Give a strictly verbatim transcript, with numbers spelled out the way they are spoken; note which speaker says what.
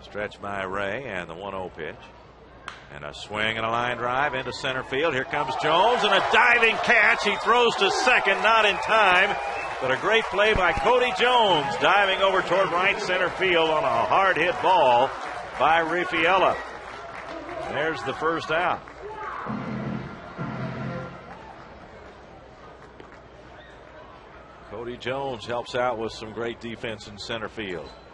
Speaker 1: Stretch by Ray, and the one oh pitch. And a swing and a line drive into center field. Here comes Jones, and a diving catch. He throws to second, not in time. But a great play by Cody Jones, diving over toward right center field on a hard hit ball by Rifaela. There's the first out. Cody Jones helps out with some great defense in center field.